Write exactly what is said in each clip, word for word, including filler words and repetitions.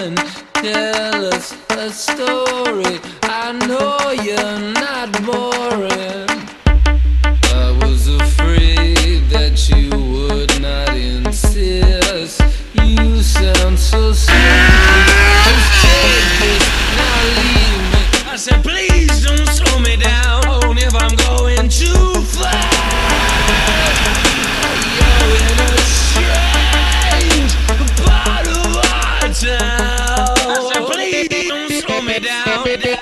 mind. Tell us a story. I know you're not boring. I was afraid that you would not insist. You sound so sweet. Just take this, now leave me. I said please don't slow me down if I'm going too fast. You're in a strange part of our town. I said please don't slow me down.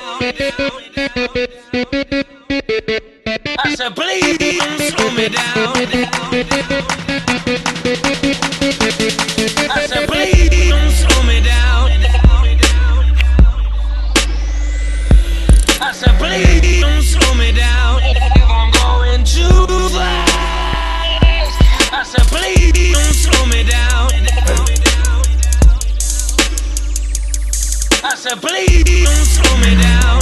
I said please don't slow me down. I said please don't slow me down. I said please don't slow me down if I'm going too fast. I said please don't slow me down. I said please don't slow me down.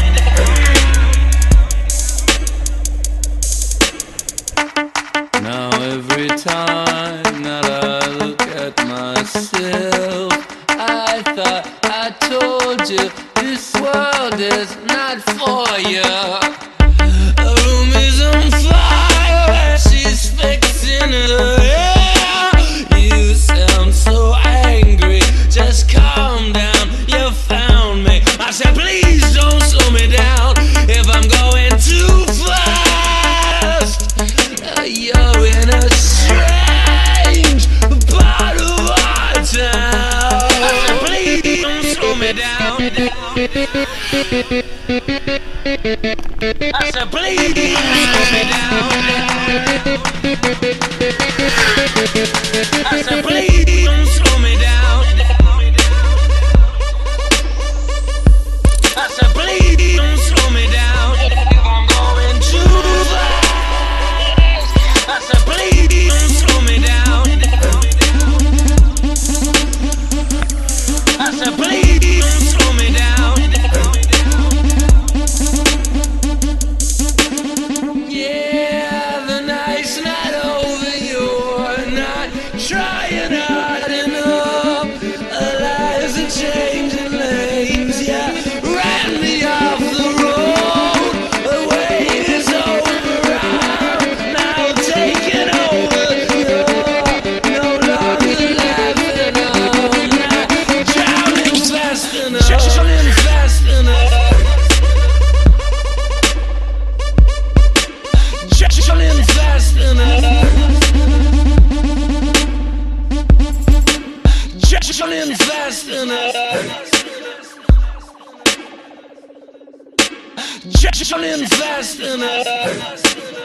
Now every time that I look at myself, I thought I told you this world is not for you. The room is on fire, she's fixing her hair. You sound so angry, just calm down, you found me. I said please don't slow me down if I'm going too fast. You're in a strange part of our town. I said please don't slow me down. I said please don't slow me down. I said please don't slow me down. I said please don't slow me down if I'm going too fast. I said please don't slow me down. I said please don't slow me down. Yeah, the night's not over, you're not trying hard enough. Our lives are changing lanes, yeah, ran me off the road. The wait is over, I'm now taking over. You're no longer laughing, I'm not drowning fast enough, drowning fast enough. Drowning fast enough. Drowning fast enough. Drowning fast enough.